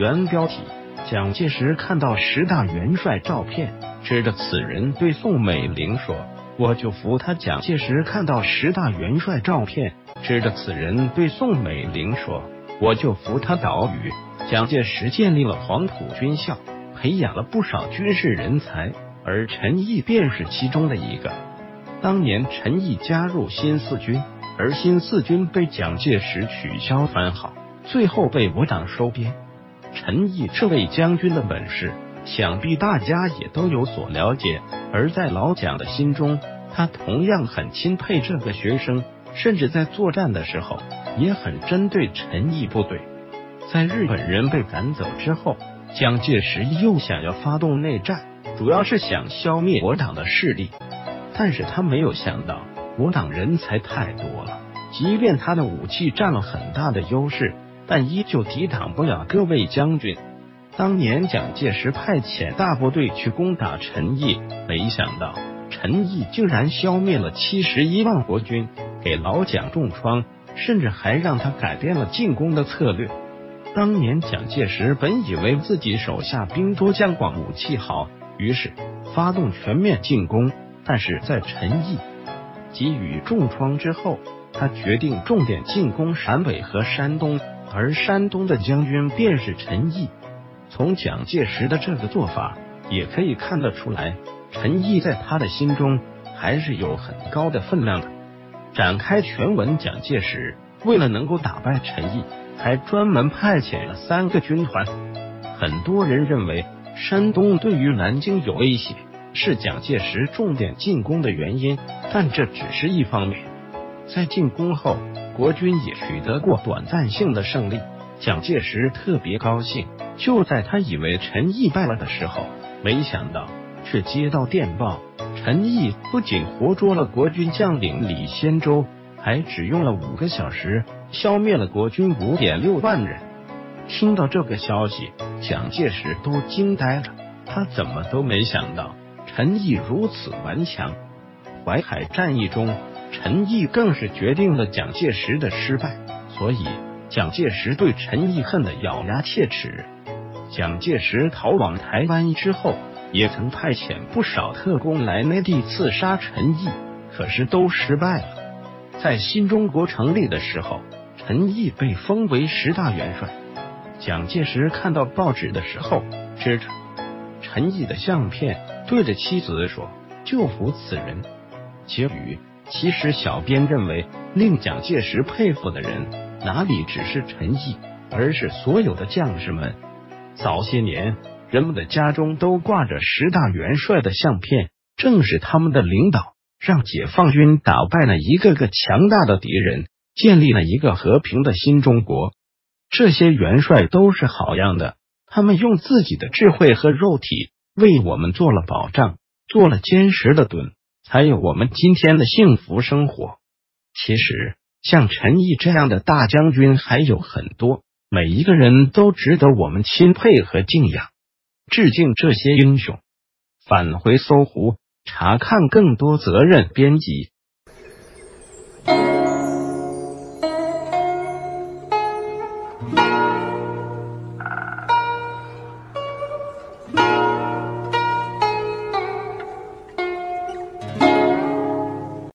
原标题：蒋介石看到10大元帅照片，指着此人对宋美龄说：“我就服他。”蒋介石看到10大元帅照片，指着此人对宋美龄说：“我就服他。”岛屿，蒋介石建立了黄埔军校，培养了不少军事人才，而陈毅便是其中的一个。当年陈毅加入新四军，而新四军被蒋介石取消番号，最后被我党收编。陈毅这位将军的本事，想必大家也都有所了解，而在老蒋的心中，他同样很钦佩这个学生，甚至在作战的时候也很针对陈毅部队。在日本人被赶走之后，蒋介石又想要发动内战，主要是想消灭我党的势力，但是他没有想到我党人才太多了，即便他的武器占了很大的优势，但依旧抵挡不了各位将军。当年蒋介石派遣大部队去攻打陈毅，没想到陈毅竟然消灭了71万国军，给老蒋重创，甚至还让他改变了进攻的策略。当年蒋介石本以为自己手下兵多将广，武器好，于是发动全面进攻，但是在陈毅给予重创之后，他决定重点进攻陕北和山东，而山东的将军便是陈毅。从蒋介石的这个做法也可以看得出来，陈毅在他的心中还是有很高的分量的。展开全文，蒋介石为了能够打败陈毅，还专门派遣了3个军团。很多人认为山东对于南京有威胁，是蒋介石重点进攻的原因，但这只是一方面。在进攻后，国军也取得过短暂性的胜利，蒋介石特别高兴。就在他以为陈毅败了的时候，没想到却接到电报，陈毅不仅活捉了国军将领李先洲，还只用了5个小时消灭了国军5.6万人。听到这个消息，蒋介石都惊呆了，他怎么都没想到陈毅如此顽强。淮海战役中，陈毅更是决定了蒋介石的失败，所以蒋介石对陈毅恨得咬牙切齿。蒋介石逃往台湾之后，也曾派遣不少特工来内地刺杀陈毅，可是都失败了。在新中国成立的时候，陈毅被封为10大元帅。蒋介石看到报纸的时候，指着陈毅的相片，对着妻子说：“就服此人。”结语：其实小编认为，令蒋介石佩服的人，哪里只是陈毅，而是所有的将士们。早些年，人们的家中都挂着10大元帅的相片，正是他们的领导让解放军打败了一个个强大的敌人，建立了一个和平的新中国。这些元帅都是好样的，他们用自己的智慧和肉体为我们做了保障，做了坚实的盾，才有我们今天的幸福生活。其实像陈毅这样的大将军还有很多，每一个人都值得我们钦佩和敬仰，致敬这些英雄。返回搜狐，查看更多责任编辑。